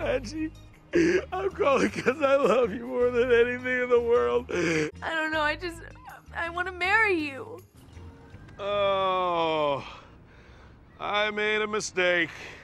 Angie, I'm calling because I love you more than anything in the world. I don't know, I want to marry you. Oh, I made a mistake.